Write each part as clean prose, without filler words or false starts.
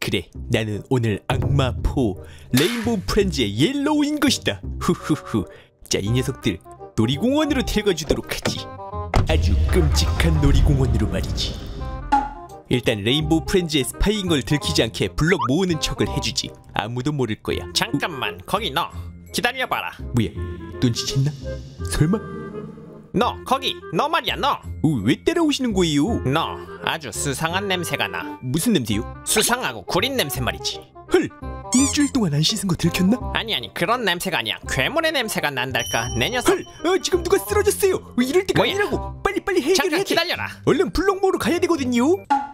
그래, 나는 오늘 악마포 레인보우 프렌즈의 옐로우인 것이다. 후후후. 자, 이 녀석들 놀이공원으로 데려가주도록 하지. 아주 끔찍한 놀이공원으로 말이지. 일단 레인보우 프렌즈의 스파이인 걸 들키지 않게 블럭 모으는 척을 해주지. 아무도 모를 거야. 잠깐만, 거기 너 기다려봐라. 뭐야, 눈치챘나? 설마? 너 거기, 너 말이야, 너. 왜 따라오시는 거예요? 너 아주 수상한 냄새가 나. 무슨 냄새요? 수상하고 구린 냄새 말이지. 헐! 일주일 동안 안 씻은 거 들켰나? 아니 그런 냄새가 아니야. 괴물의 냄새가 난달까. 내 녀석. 헐! 지금 누가 쓰러졌어요. 이럴 때가 뭐야? 아니라고. 빨리 해결해야 잠깐 돼. 기다려라. 얼른 블럭 모으러 가야 되거든요.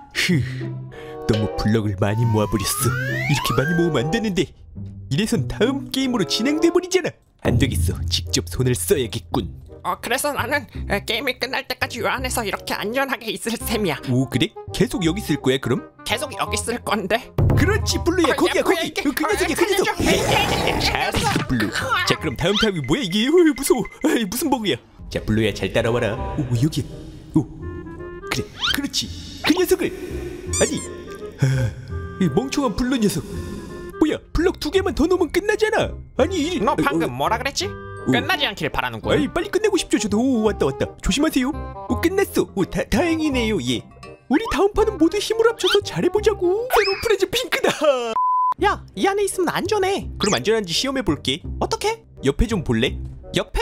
너무 블럭을 많이 모아버렸어. 이렇게 많이 모으면 안 되는데. 이래선 다음 게임으로 진행돼 버리잖아. 안 되겠어. 직접 손을 써야겠군. 그래서 나는 게임이 끝날 때까지 요 안에서 이렇게 안전하게 있을 셈이야. 오, 그래? 계속 여기 있을 거야 그럼? 계속 여기 있을 건데. 그렇지, 블루야. 거기야, 거기. 이게. 그 녀석이야, 그 녀석. 잘했어, 블루. 자, 그럼 다음 뭐야 이게? 무서워. 무슨 버그야? 자, 블루야, 잘 따라와라. 오, 여기야. 오, 그래, 그렇지. 그 녀석을. 아니, 이 멍청한 블루 녀석. 뭐야, 블럭 2개만 더 넣으면 끝나잖아. 아니, 너 방금 뭐라 그랬지? 끝나지 않길 바라는군. 아이, 빨리 끝내고 싶죠. 저도. 오, 왔다. 조심하세요. 끝났어. 다행이네요. 예. 우리 다음 판은 모두 힘을 합쳐서 잘해보자고. 새로운 프렌즈 핑크다. 야, 이 안에 있으면 안전해. 그럼 안전한지 시험해볼게. 어떻게? 옆에 좀 볼래? 옆에?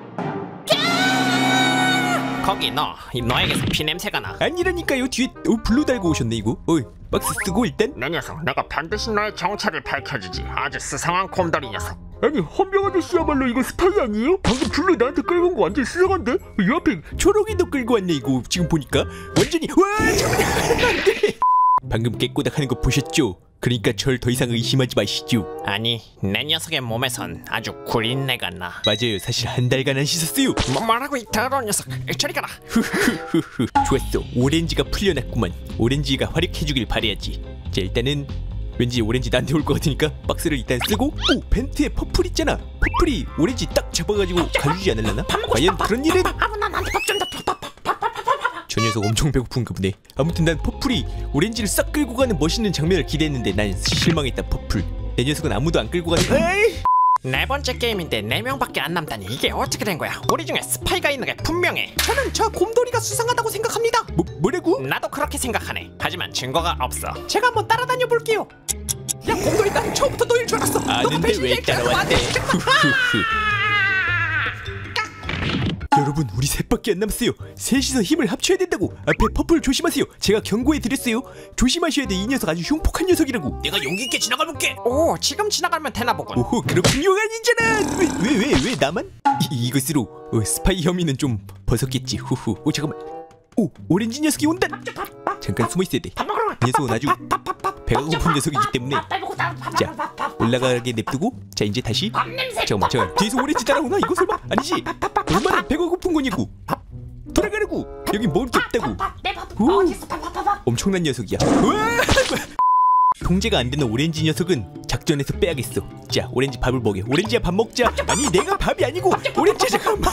거기 너에게서 피 냄새가 나. 아니라니까요. 뒤에 블루 달고 오셨네 이거. 박스 쓰고 일단. 내 녀석, 내가 반드시 너의 정체를 밝혀주지. 아주 수상한 곰돌이 녀석. 아니, 헌병 아저씨야말로 이거 스파이 아니에요? 방금 블루 나한테 끌고 온 거 완전 수상한데? 이 앞에 초록이도 끌고 왔네 이거. 지금 보니까 완전히. 와, 잠깐만. 안돼. 방금 깨꼬닥하는 거 보셨죠? 그러니까 절 더 이상 의심하지 마시죠. 아니, 내 녀석의 몸에선 아주 구린 내가 나. 맞아요. 사실 한 달간 안 씻었어요. 뭐라고, 이 더러운 녀석. 저리 가라. 후후후후. 좋았어. 오렌지가 풀려났구만. 오렌지가 활약해주길 바래야지. 자, 일단은 왠지 오렌지 나한테 올 것 같으니까 박스를 일단 쓰고. 오, 벤트에 퍼플 있잖아. 퍼플이 오렌지 딱 잡아가지고 가주지 않을라나? 과연 그런 일은? 나한테 밥 좀 더. 저 녀석 엄청 배고픈가 보네. 아무튼 난 퍼플이 오렌지를 싹 끌고 가는 멋있는 장면을 기대했는데 난 실망했다. 퍼플, 내 녀석은 아무도 안 끌고 가는. 에이! 네 번째 게임인데 4명밖에 안 남다니. 이게 어떻게 된 거야? 우리 중에 스파이가 있는 게 분명해. 저는 저 곰돌이가 수상하다고 생각합니다. 뭐라고? 나도 그렇게 생각하네. 하지만 증거가 없어. 제가 한번 따라다녀 볼게요. 야, 곰돌이, 난 처음부터 너일 줄 알았어. 아는데 왜 따라왔대? 여러분, 우리 셋밖에 안 남았어요. 셋이서 힘을 합쳐야 된다고. 앞에 퍼플 조심하세요. 제가 경고해드렸어요. 조심하셔야 돼. 이 녀석 아주 흉폭한 녀석이라고. 내가 용기 있게 지나가볼게. 오, 지금 지나가면 되나 보군. 오호, 그렇군요. 아니잖아. 왜 나만? 이것으로 스파이 혐의는 좀 벗었겠지. 후후. 오, 잠깐만. 오, 오렌지 녀석이 온다. 잠깐 숨어 있어야 돼. 이 녀석은 아주 배가 고픈 녀석이기 때문에. 자, 올라가게 냅두고. 자, 이제 다시. 잠깐만. 뒤에서 오렌지 따라오나? 이거 설마? 아니지. 얼마나 배가 고픈 거냐고. 돌아가라고. 여기 먹을 게 없다고. 엄청난 녀석이야. 통제가 안 되는 오렌지 녀석은 작전에서 빼야겠어. 자, 오렌지 밥을 먹여. 오렌지야, 밥 먹자. 아니, 내가 밥이 아니고 오렌지. 잠깐만.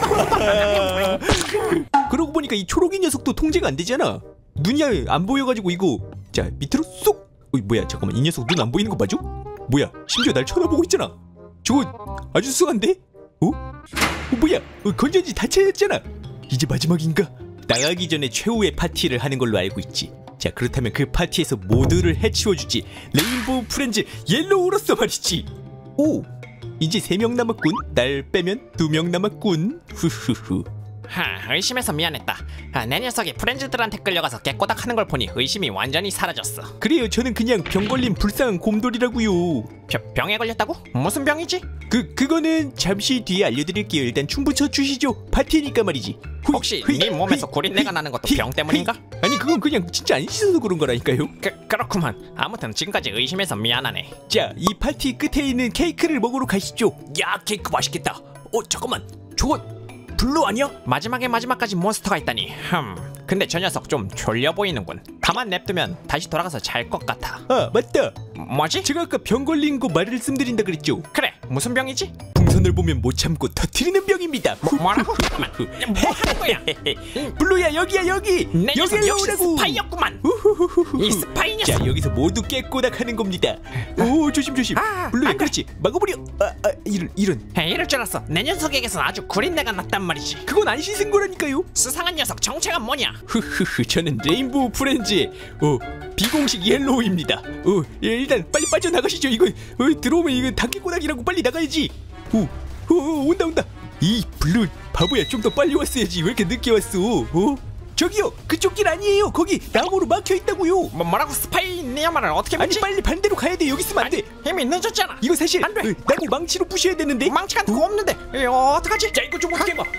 그러고 보니까 이 초록이 녀석도 통제가 안 되잖아. 눈이 안 보여가지고 이거. 자, 밑으로 쏙. 뭐야, 잠깐만. 이 녀석 눈 안 보이는 거 봐줘? 뭐야, 심지어 날 쳐다보고 있잖아. 저거 아주 수상한데? 뭐야, 건전지 다 차였잖아. 이제 마지막인가? 나가기 전에 최후의 파티를 하는 걸로 알고 있지. 자, 그렇다면 그 파티에서 모두를 해치워주지. 레인보우 프렌즈 옐로우로서 말이지. 오, 이제 3명 남았군. 날 빼면 2명 남았군. 후후후. 의심해서 미안했다. 내 녀석이 프렌즈들한테 끌려가서 깨꼬닥하는 걸 보니 의심이 완전히 사라졌어. 그래요, 저는 그냥 병 걸린 불쌍한 곰돌이라고요. 병에 걸렸다고? 무슨 병이지? 그거는 잠시 뒤에 알려드릴게요. 일단 춤 붙여주시죠. 파티니까 말이지. 혹시 네 몸에서 구린내가 나는 것도 병 때문인가? 아니, 그건 그냥 진짜 안 씻어서 그런 거라니까요. 그렇구만. 아무튼 지금까지 의심해서 미안하네. 자, 이 파티 끝에 있는 케이크를 먹으러 가시죠. 야, 케이크 맛있겠다. 잠깐만, 저거 블루 아니야? 마지막까지 몬스터가 있다니. 근데 저 녀석 좀 졸려 보이는군. 가만 냅두면 다시 돌아가서 잘 것 같아. 아, 맞다. 뭐지? 제가 아까 병 걸린 거 말씀드린다 그랬죠. 그래, 무슨 병이지? 동선을 보면 못 참고 터트리는 병입니다. 뭐라고? 잠깐만. 뭐 하는 거야? 블루야 여기야 여기. 내 녀석 여기로 역시 오라고. 스파이였구만. 후후후후. 이 스파이 녀석. 자 여기서 모두 깨꼬닥하는 겁니다. 오 조심 조심. 블루야 안 돼. 그렇지 막아버려. 이런 이럴 줄 알았어. 내 녀석에게선 아주 구린내가 났단 말이지. 그건 안 씻은 거라니까요. 수상한 녀석 정체가 뭐냐? 흐흐흐 저는 레인보우 프렌즈의 비공식 옐로우입니다. 일단 빨리 빠져나가시죠. 이거 들어오면 이거 단깨꼬닥이라고 빨리 나가야지. 온다. 이 블루 바보야 좀 더 빨리 왔어야지. 왜 이렇게 늦게 왔어? 저기요 그쪽 길 아니에요. 거기 나무로 막혀 있다고요. 뭐라고 스파이 내 말을 어떻게 아니 믿지? 빨리 반대로 가야 돼. 여기 있으면 안 돼. 이미 늦었잖아. 이거 사실 안 돼. 나무 망치로 부셔야 되는데. 망치 같은 거 없는데 어떡하지? 자 이거 좀 어떻게 해봐.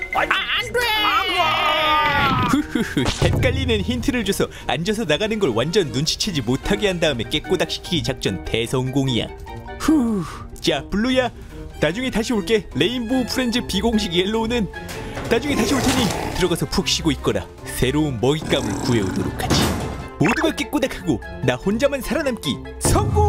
안 돼. 흐흐흐 헷갈리는 힌트를 줘서 앉아서 나가는 걸 완전 눈치채지 못하게 한 다음에 깨꼬닥 시키기 작전 대성공이야. 자 블루야 나중에 다시 올게. 레인보우 프렌즈 비공식 옐로우는 나중에 다시 올 테니 들어가서 푹 쉬고 있거라. 새로운 먹잇감을 구해오도록 하지. 모두가 깨꼬닥하고 나 혼자만 살아남기 성공.